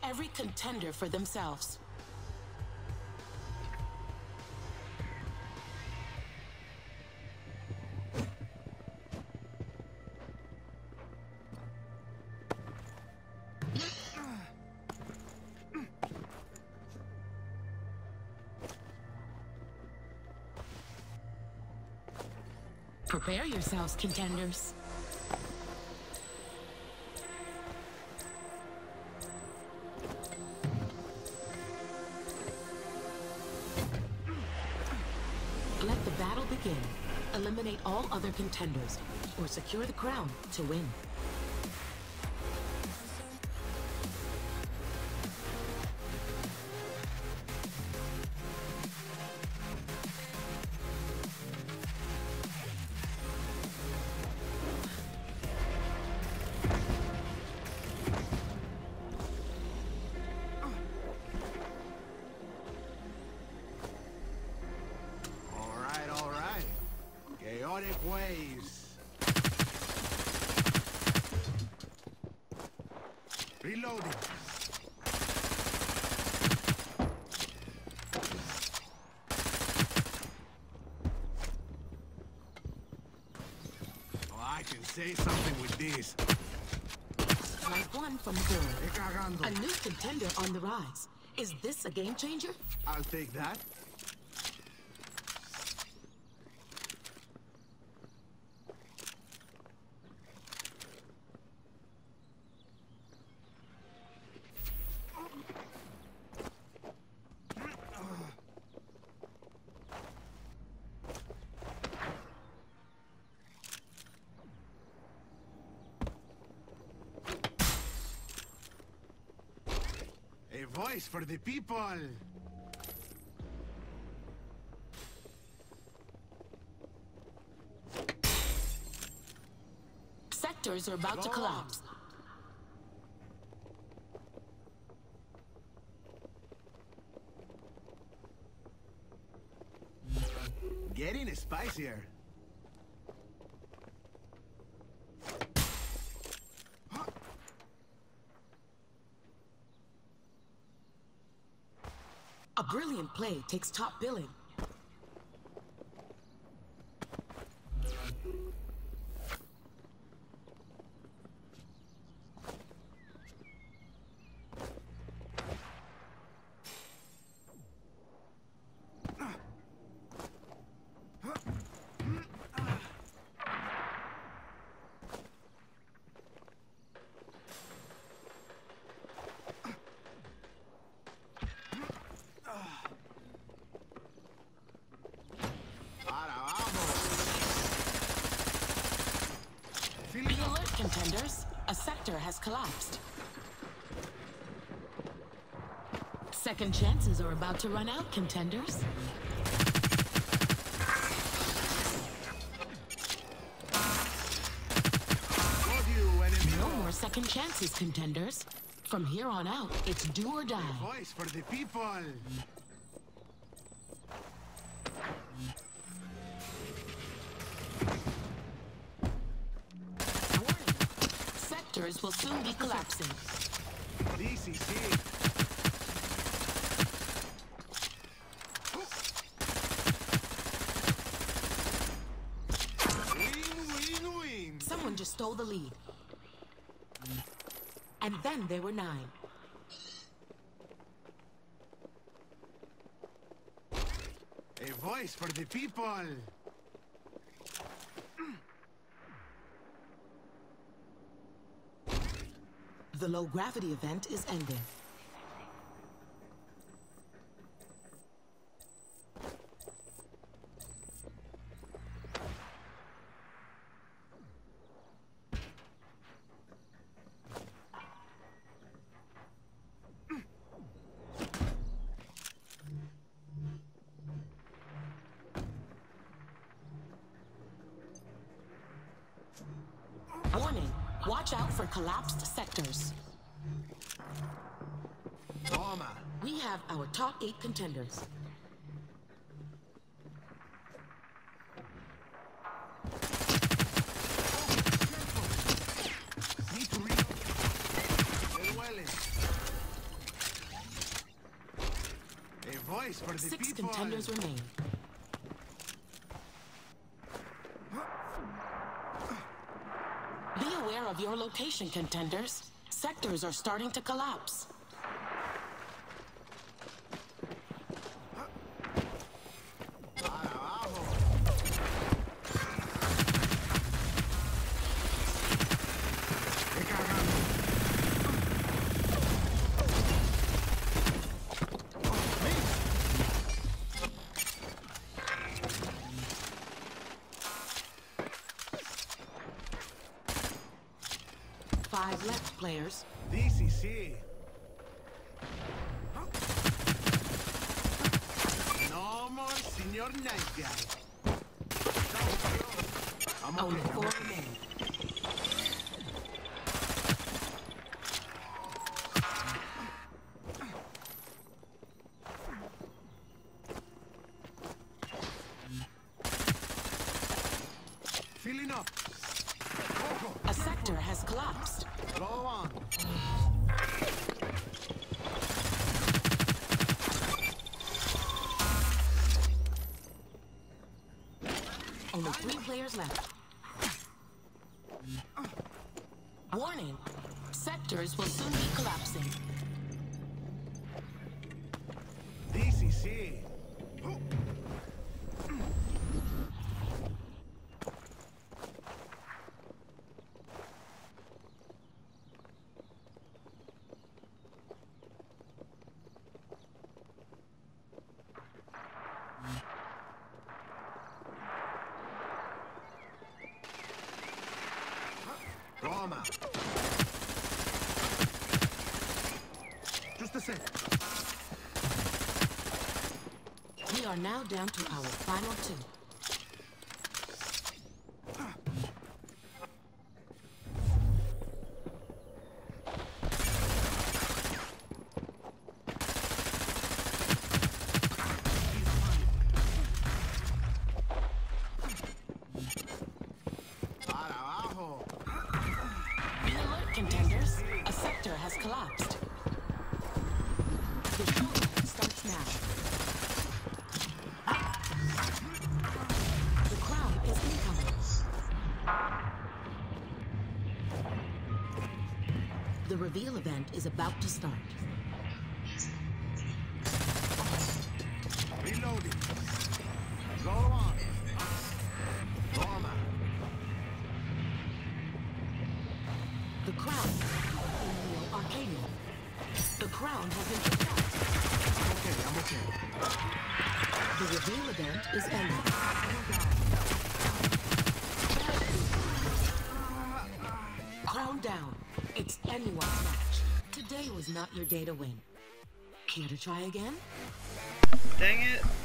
every contender for themselves. Prepare yourselves, contenders. Let the battle begin. Eliminate all other contenders, or secure the crown to win. Waves. Reloading. Oh, I can say something with this. Like one from the board. A new contender on the rise. Is this a game changer? I'll take that. A voice for the people! Sectors are about to collapse. Getting spicier. A brilliant play takes top billing. Be alert, contenders. A sector has collapsed. Second chances are about to run out, contenders. No more second chances, contenders. From here on out, it's do or die. Voice for the people! Sectors will soon be collapsing. This is it. Win, win, win. Someone just stole the lead. And then there were 9. A voice for the people! The low gravity event is ending. Warning, watch out for collapsed sectors. Toma. We have our top 8 contenders. Need to reload. They're well in. voice for the 6 people. contenders remain. Be aware of your location, contenders. Sectors are starting to collapse. Five left, players. DCC. No more Senor Nice Guy. I'm Only okay. 4 remain. Filling up. A sector has collapsed. Go on. Only 3 players left. Warning. Sectors will soon be collapsing. DCC. Roma. Just a sec. We are now down to our final 2. Be alert, contenders. A sector has collapsed. The showdown starts now. The crowd is incoming. The reveal event is about to start. Reloading. Go on. Roma. The crown. Arcadia. The crown has been picked up. I'm okay. The reveal event is ending. Crown down. It's anyone's match. Today was not your day to win. Care to try again? Dang it.